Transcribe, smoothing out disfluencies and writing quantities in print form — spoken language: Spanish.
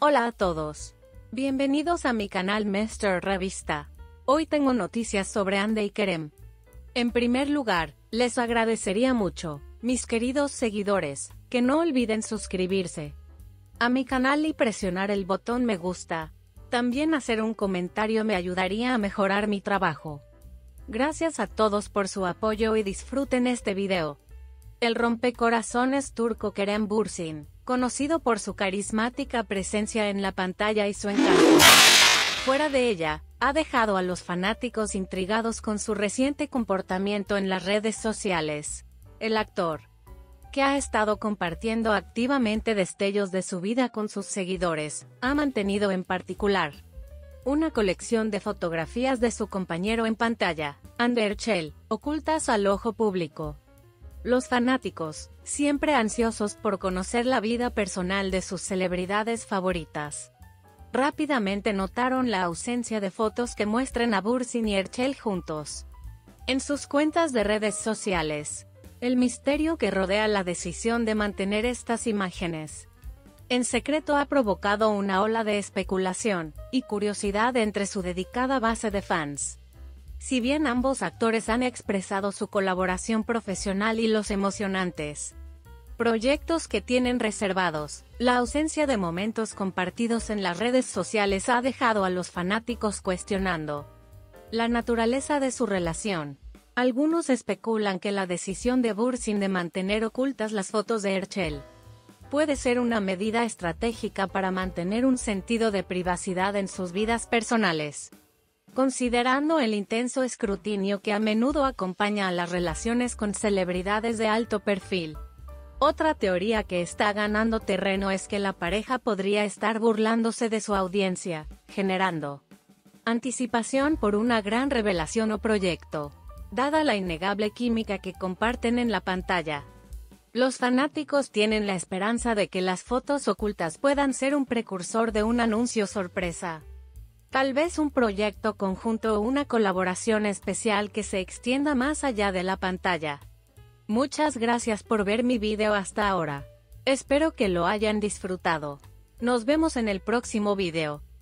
Hola a todos. Bienvenidos a mi canal Mr. Revista. Hoy tengo noticias sobre Hande y Kerem. En primer lugar, les agradecería mucho, mis queridos seguidores, que no olviden suscribirse a mi canal y presionar el botón me gusta. También hacer un comentario me ayudaría a mejorar mi trabajo. Gracias a todos por su apoyo y disfruten este video. El rompecorazones turco Kerem Bürsin, conocido por su carismática presencia en la pantalla y su encanto fuera de ella, ha dejado a los fanáticos intrigados con su reciente comportamiento en las redes sociales. El actor, que ha estado compartiendo activamente destellos de su vida con sus seguidores, ha mantenido en particular una colección de fotografías de su compañero en pantalla, Hande Erçel, ocultas al ojo público. Los fanáticos, siempre ansiosos por conocer la vida personal de sus celebridades favoritas, rápidamente notaron la ausencia de fotos que muestren a Bürsin y Erçel juntos en sus cuentas de redes sociales. El misterio que rodea la decisión de mantener estas imágenes en secreto ha provocado una ola de especulación y curiosidad entre su dedicada base de fans. Si bien ambos actores han expresado su colaboración profesional y los emocionantes proyectos que tienen reservados, la ausencia de momentos compartidos en las redes sociales ha dejado a los fanáticos cuestionando la naturaleza de su relación. Algunos especulan que la decisión de Bürsin de mantener ocultas las fotos de Erçel puede ser una medida estratégica para mantener un sentido de privacidad en sus vidas personales. Considerando el intenso escrutinio que a menudo acompaña a las relaciones con celebridades de alto perfil. Otra teoría que está ganando terreno es que la pareja podría estar burlándose de su audiencia, generando anticipación por una gran revelación o proyecto. Dada la innegable química que comparten en la pantalla, los fanáticos tienen la esperanza de que las fotos ocultas puedan ser un precursor de un anuncio sorpresa. Tal vez un proyecto conjunto o una colaboración especial que se extienda más allá de la pantalla. Muchas gracias por ver mi video hasta ahora. Espero que lo hayan disfrutado. Nos vemos en el próximo video.